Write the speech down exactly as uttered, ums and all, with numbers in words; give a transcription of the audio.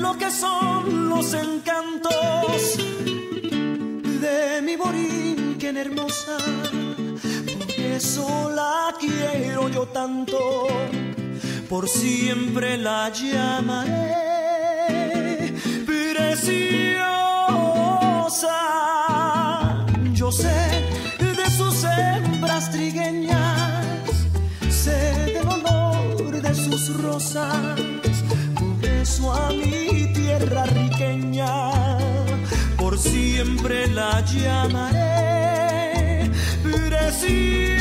lo que son los encantos de mi Borinquen hermosa. Por eso la quiero yo tanto, por siempre la llamaré preciosa. Yo sé de sus hembras trigueñas, sé del olor de sus rosas. Por eso a mi tierra riqueña por siempre la llamaré preciosa.